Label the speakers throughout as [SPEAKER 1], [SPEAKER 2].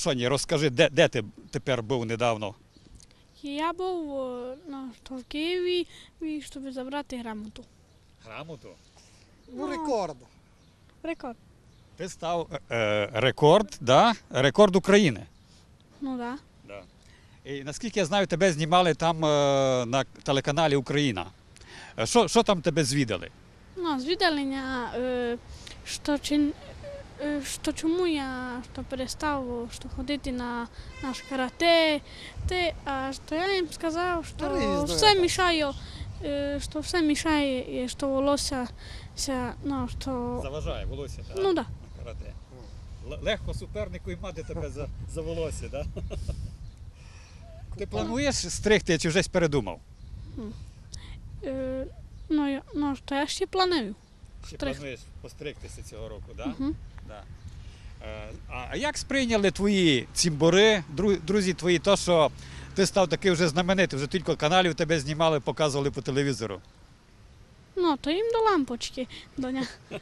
[SPEAKER 1] Соня, розкажи, де ти тепер був недавно?
[SPEAKER 2] Я був в Києві, щоб забрати грамоту.
[SPEAKER 1] Грамоту.
[SPEAKER 3] Ну, рекорд.
[SPEAKER 2] Рекорд.
[SPEAKER 1] Ти став рекорд, да? Рекорд України.
[SPEAKER 2] Ну так.
[SPEAKER 1] Да. І наскільки я знаю, тебе знімали там на телеканалі Україна. Що там тебе звідали?
[SPEAKER 2] Ну, звідалення, що чому я перестав ходити на карате, а що я їм сказав, що все мішає, і що волосся, ну, що...
[SPEAKER 1] Заважає волосся, так?
[SPEAKER 2] Ну, так.
[SPEAKER 1] На карате. Легко супернику і мати тебе за волосся, так? Ти плануєш стригти чи вже передумав?
[SPEAKER 2] Ну, що я ще планую.
[SPEAKER 1] Чи плануєш постригтися цього року, так?
[SPEAKER 2] Угу.
[SPEAKER 1] Да. А як сприйняли твої цімбори, друзі твої, то, що ти став такий вже знаменитий, вже кілька каналів тебе знімали, показували по телевізору?
[SPEAKER 2] Ну, то їм до лампочки, доня.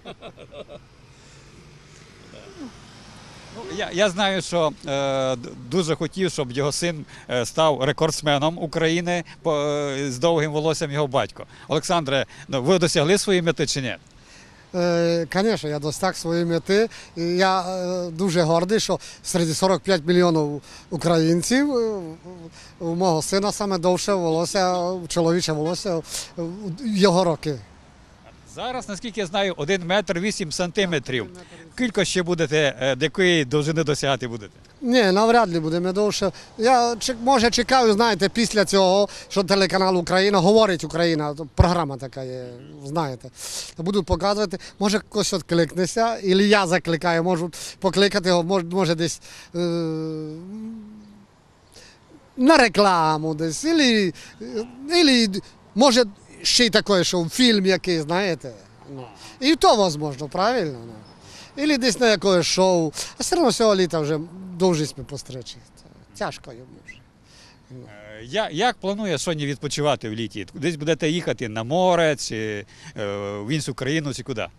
[SPEAKER 1] Я знаю, що дуже хотів, щоб його син став рекордсменом України з довгим волоссям його батько. Олександре, ви досягли своєї мети чи ні?
[SPEAKER 3] Звісно, я досяг своєї мети. Я дуже гордий, що серед 45 мільйонів українців у мого сина саме довше волосся, чоловіче волосся в його роки.
[SPEAKER 1] Зараз, наскільки я знаю, 1 метр 8 сантиметрів. Кілько ще будете, до якої довжини досягати будете?
[SPEAKER 3] Ні, навряд ли будемо довше. Я, може, чекаю, знаєте, після цього, що телеканал Україна, говорить Україна, програма така є, знаєте. Будуть показувати, може хтось відкликнеться, або я закликаю, можу покликати його, може десь на рекламу десь, або може ще й таке, що фільм який, знаєте. І то можливо, правильно? Або десь на якесь шоу. А все одно цього літа вже довжись ми постричі. Тяжко йому вже.
[SPEAKER 1] Як планує Соня відпочивати в літі? Десь будете їхати на море, чи в іншу країну, чи куди?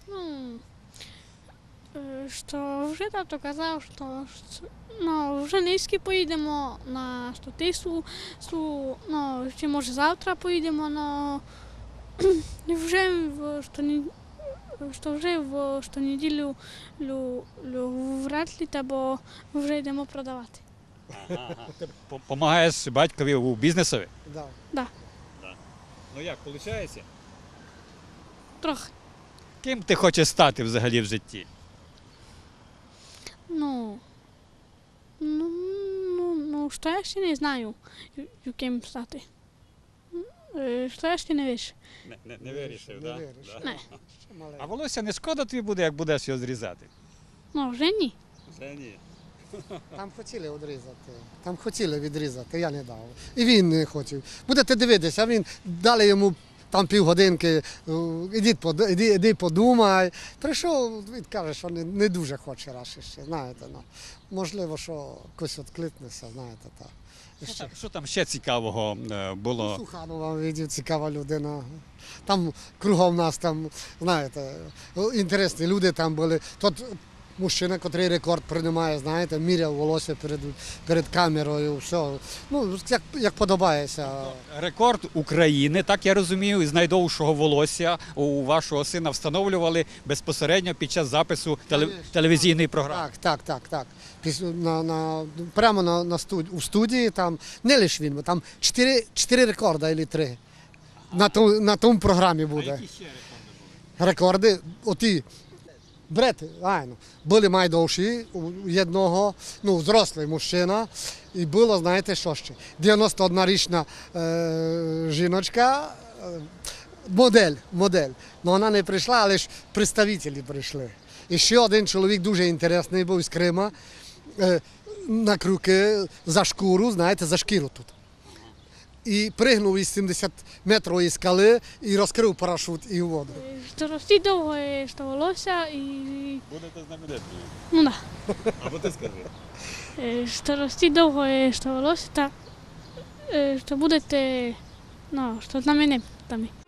[SPEAKER 2] Що вже тато казав, що в Женевський поїдемо на Тису, чи може завтра поїдемо, але вже в щонеділю вряд ли, бо вже йдемо продавати.
[SPEAKER 1] Ти допомагаєш батькові у бізнесові?
[SPEAKER 3] Да.
[SPEAKER 2] Да.
[SPEAKER 1] Ну як, виходить?
[SPEAKER 2] Трохи.
[SPEAKER 1] Ким ти хочеш стати взагалі в житті?
[SPEAKER 2] Що я ще не знаю, яким стати. Що я ще не вирішив.
[SPEAKER 1] Не вирішив, так?
[SPEAKER 2] Не.
[SPEAKER 1] А волосся не шкода тобі буде, як будеш його зрізати?
[SPEAKER 2] Вже ні.
[SPEAKER 1] Вже ні.
[SPEAKER 3] Там хотіли відрізати, я не дав. І він не хотів. Будете дивитися, він дали йому там півгодинки, іди подумай. Прийшов, він каже, що не дуже хоче раз ще, знаєте. Можливо, що хтось відкликнеться, знаєте.
[SPEAKER 1] Що там ще цікавого було?
[SPEAKER 3] Суханова, видів, цікава людина. Там кругом нас, знаєте, інтересні люди там були. Тут мужчина, який рекорд приймає, знаєте, міряв волосся перед камерою, все. Як подобається.
[SPEAKER 1] Рекорд України, так я розумію, з найдовшого волосся у вашого сина встановлювали безпосередньо під час запису телевізійної програми.
[SPEAKER 3] Так. Прямо у студії, там, не лише він, там 4 рекорди або 3 на тому програмі буде.
[SPEAKER 1] А які ще рекорди були?
[SPEAKER 3] Рекорди, оті. Брати, були найдовші у одного, взрослий мужчина, і було, знаєте, що ще, 91-річна жіночка, модель, вона не прийшла, але ж представники прийшли. І ще один чоловік дуже інтересний був з Крима, на крюки, за шкуру, знаєте, за шкіру тут. І пригнув із 70-метрової скали і розкрив парашут і у воду.
[SPEAKER 2] Що рости довго, що волосся і...
[SPEAKER 1] Будете знаменитими.
[SPEAKER 2] Ну так.
[SPEAKER 1] Або ти скажи.
[SPEAKER 2] Що рости довго, що волосся, що будете, що знаменитими.